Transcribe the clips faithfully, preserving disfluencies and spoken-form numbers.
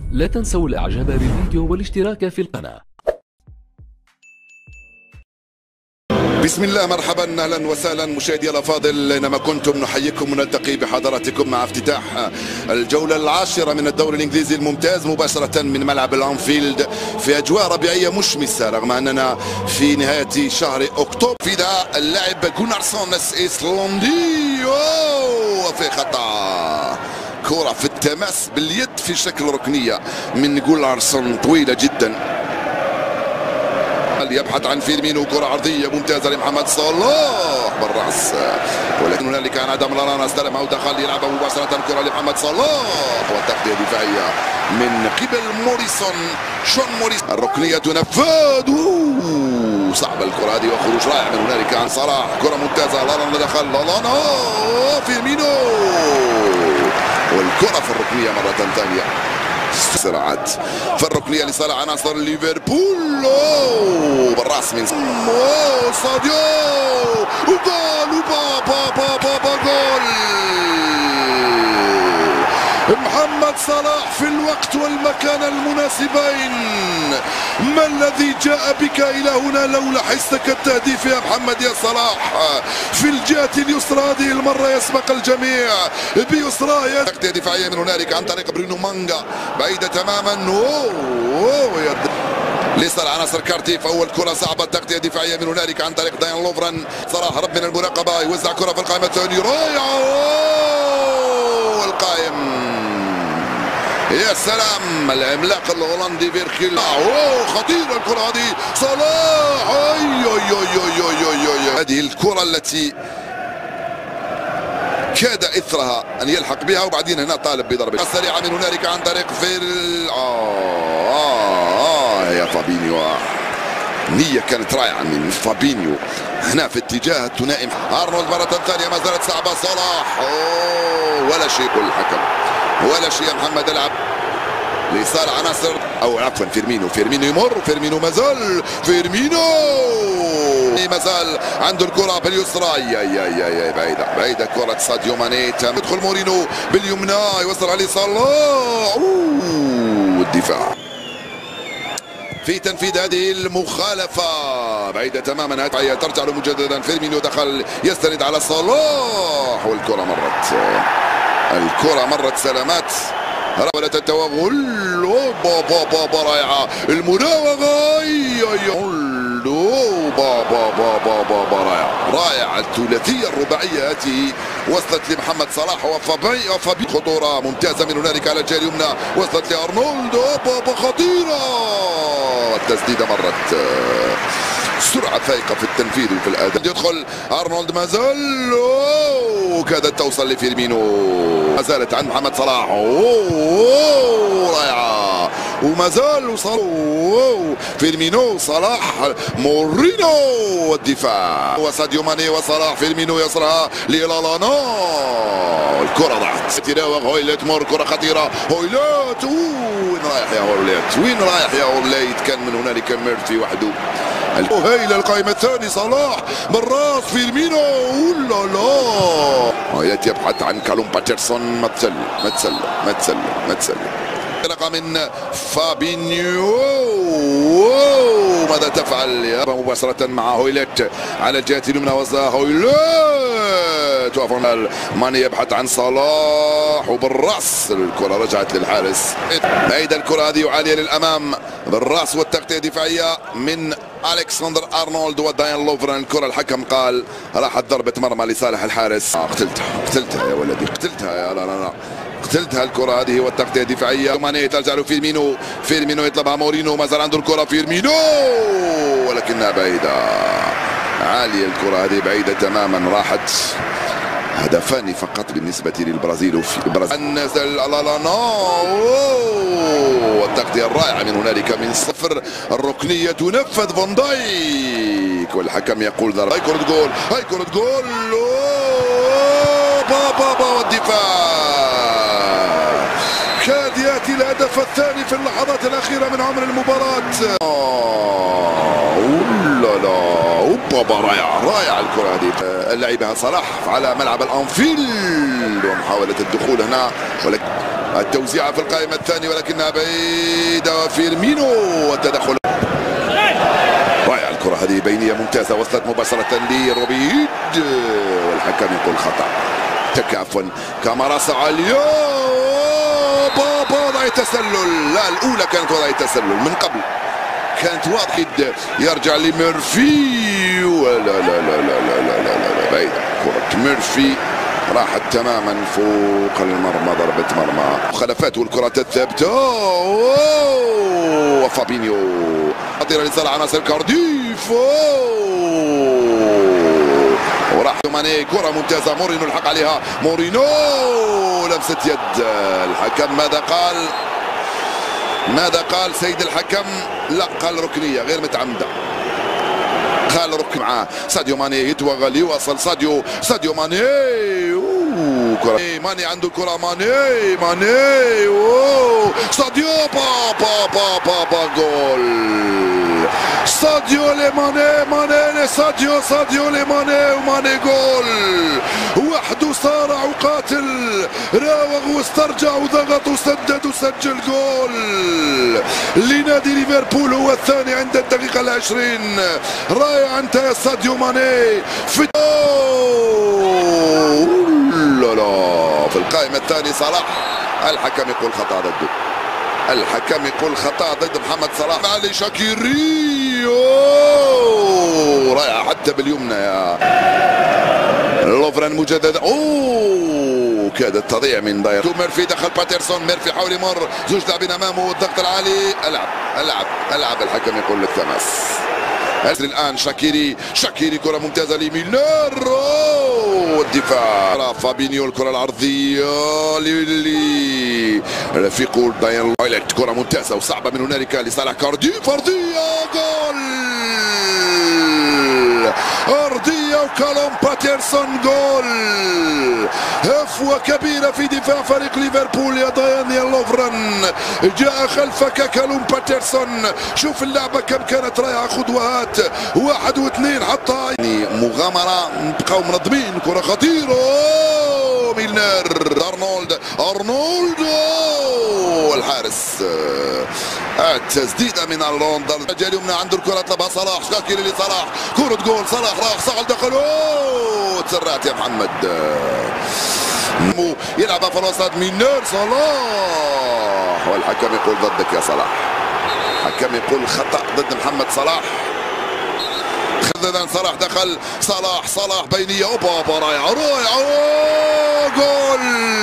لا تنسوا الاعجاب بالفيديو والاشتراك في القناة. بسم الله، مرحبا اهلا وسهلا مشاهدي الافاضل، اينما كنتم نحييكم ونلتقي بحضراتكم مع افتتاح الجوله العاشره من الدوري الانجليزي الممتاز مباشره من ملعب الانفيلد في اجواء ربيعيه مشمسه، رغم اننا في نهايه شهر اكتوبر. في ذا اللاعب جونارسون ايسلندي وفي خطا، كره في التماس باليد في شكل ركنيه من جونارسون طويله جدا. يبحث عن فيرمينو، كرة عرضية ممتازة لمحمد صلاح بالرأس، ولكن هنالك عن عدم لارانا، استلمها ودخل يلعبها مباشرة، كرة لمحمد صلاح والتغطية دفاعية من قبل موريسون شون موريسون. الركنية تنفذ، صعبة الكرة هذه وخروج رائع من هنالك عن صلاح، كرة ممتازة، لارانا دخل، لارانا فيرمينو والكرة في الركنية مرة ثانية. صراعات في الركنيه لصالح عناصر ليفربول، بالراس من ساديو وجول وبابا بابا بابا جول محمد صلاح في الوقت والمكان المناسبين. ما الذي جاء بك الى هنا لو لاحظتك التهديف يا محمد يا صلاح؟ في الجهه اليسرى هذه المره يسبق الجميع بيسرى، تغطيه دفاعيه من هنالك عن طريق برونو مانجا بعيده تماما، اوه اوه يد لصالح عناصر كارتيف. اول كره صعبه، تغطيه دفاعيه من هنالك عن طريق داين لوفران، صلاح هرب من المراقبه، يوزع كره في القائمه الثانيه رائعه، والقائم يا سلام العملاق الهولندي فيرخيل، اوه خطيره الكره هذه، صلاح اي اي اي اي اي هذه الكره التي كاد اثرها ان يلحق بها، وبعدين هنا طالب بضربه سريعه من هنالك عن طريق فيل آه, آه, اه يا فابينيو، نية كانت رائعة من فابينيو هنا في اتجاه الثنائي. ارنولد مرة ثانية ما زالت صعبة، صلاح اوه ولا شيء، يقول الحكم ولا شيء يا محمد. العب لصالح عناصر او عفوا فيرمينو، فيرمينو يمر، فيرمينو مازال، فيرمينو مازال عنده الكرة باليسرى، يا يا يا يا بعيدة بعيدة كرة ساديو ماني، يدخل مورينو باليمنى يوصل عليه صلاح، اوه الدفاع في تنفيذ هذه المخالفة بعيدة تماما، ترجع له مجددا، فيرمينو دخل يستند على صلاح والكرة مرت، الكرة مرت سلامات، رملة التوغل بابا بابا رائعة، المراوغة بابا بابا بابا رائعة رائعة، الثلاثية الرباعية هذه وصلت لمحمد صلاح وفابي وفابي خطورة ممتازة من هنالك على الجهة اليمنى، وصلت لأرنولد بابا خطيرة، التسديدة مرت، سرعة فائقة في التنفيذ وفي الأداء، يدخل أرنولد مازال وكادت توصل لفيرمينو، ما زالت عن محمد صلاح، اوه رائعة وما زال وصل فيرمينو، صلاح مورينو الدفاع، وساديو ماني وصلاح، فيرمينو يصلها للالانا، الكرة ضاعت، تراوغ هويلت مور، كرة خطيرة، هويلت وين رايح يا هويلت، وين رايح يا هويلت، كان من هنالك ميرفي وحده، هايلة القائمة الثاني، صلاح بالراس، فيرمينو لا لا هويلت يبحث عن كالوم باترسون، ما تسلم ما تسلم ما تسلم ما تسلم، انطلاقة من فابينيو، ماذا تفعل مباشرة مع هويلت على الجهة اليمنى، وزا هويلت وفرنال ماني يبحث عن صلاح وبالراس، الكرة رجعت للحارس، بعيدة الكرة هذه وعالية للأمام بالراس، والتغطية دفاعية من ألكسندر أرنولد وداين لوفران، الكرة الحكم قال راحت ضربة مرمى لصالح الحارس، آه قتلتها قتلتها يا ولدي قتلتها يا لا لا لا قتلتها الكرة هذه، والتغطية الدفاعية ماني ترجع له فيرمينو، فيرمينو يطلبها مورينو، ما زال عنده الكرة فيرمينو ولكنها بعيدة، عالية الكرة هذه بعيدة تماما، راحت هدفان فقط بالنسبة للبرازيل وفي البرازيل نزل لا لا والتغطية الرائعة من هنالك من صفر، الركنية تنفذ، فان دايك والحكم يقول ضربة، هاي كرة جول، هاي كرة جول، بابا والدفاع كاد ياتي يأتي الهدف الثاني في اللحظات الأخيرة من عمر المباراة. آه لا لا اوبا رائعة رائعة الكرة هذه. اللعيبة صلاح على ملعب الأنفيلد ومحاولة الدخول هنا، ولكن التوزيع في القائمة الثانية ولكنها بعيدة وفيرمينو والتدخل. رائعة الكرة هذه بينية ممتازة وصلت مباشرة لروبيد والحكم يقول خطأ. عفوا كاماراس عالية بابا وضعية تسلل. لا الأولى كانت وضعية تسلل من قبل، كانت واضحة. يرجع لميرفي ولا لا لا لا لا لا لا لا بعيدة كرة ميرفي راحت تماما فوق المرمى، ضربة مرمى خلفات والكرات الثابتة وفابينيو خطيرة لصالح عناصر كارديف وراح ماني كرة ممتازة. مورينو الحق عليها، مورينو لمسة يد. الحكم ماذا قال؟ ماذا قال سيد الحكم؟ لا قال ركنية غير متعمدة، قال ركن معاه. ساديو ماني يتوغل يوصل ساديو ساديو ماني كرة ماني عنده كرة ماني ماني أوه. ساديو بابا بابا با جول ساديو لي ماني ماني لساديو ساديو لي ماني وماني جول. وحده صارع وقاتل، راوغ واسترجع وضغط وسدد وسجل جول لنادي ليفربول، هو الثاني عند الدقيقة العشرين. رائع انت يا ساديو ماني في لا لا في القائمة الثانية صلاح. الحكم يقول خطأ ضده، الحكم يقول خطأ ضد محمد صلاح. علي شاكيري رائع حتى باليمنى يا لوفران مجددا. اوه كادت تضيع من ضير ميرفي. دخل باترسون، ميرفي حاول يمر، زوج لاعبين امامه، الضغط العالي. العب العب العب الحكم يقول لك تماس. الان شاكيري شاكيري كرة ممتازة لميلنر والدفاع. فابينيو الكرة العرضية لي رفيقه داين وايلت، كرة ممتازة وصعبة من هنالك لصالح كارديف. أرضية جول أرضية وكالوم باترسون جول. هفوة كبيرة في دفاع فريق ليفربول يا دايان يا لوفران. جاء خلفك كالوم باترسون. شوف اللعبة كم كانت رائعة، خطوات واحد واثنين حطها مغامرة، بقاو منظمين. كرة خطيرة ميلنر أرنولد أرنولد الحارس. التسديدة من أرنولد الجهة اليمنى عنده الكرة طلبها صلاح. شاكيري لصلاح، كرة جول. صلاح راح صعد دخل. اوه تسرعت يا محمد. يلعبها في الوسط ميلنر صلاح والحكم يقول ضدك يا صلاح. الحكم يقول خطأ ضد محمد صلاح. خذنا صلاح دخل صلاح صلاح بينية وبابا رائعة رائعة جول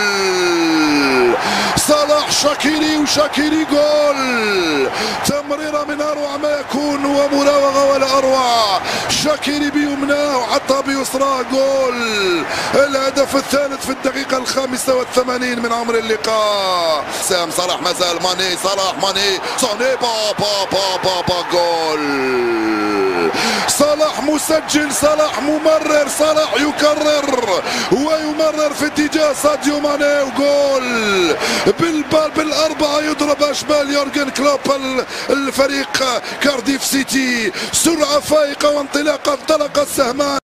صلاح. شاكيري وشاكيري جول. تمريرة من أروع ما يكون ومراوغة ولا أروع. شاكيري بيمناه وحطها بيسراه جول. الهدف الثالث في الدقيقة الخامسة والثمانين من عمر اللقاء. سام صلاح مازال ماني صلاح ماني صاني بابا بابا با جول. صلاح مسجل، صلاح ممرر، صلاح يكرر ويمرر في اتجاه ساديو ماني وجول بالبال بالأربعة. يضرب أشبال يورجن كلوب الفريق كارديف سيتي. سرعة فائقة وانطلاقة انطلق السهمان.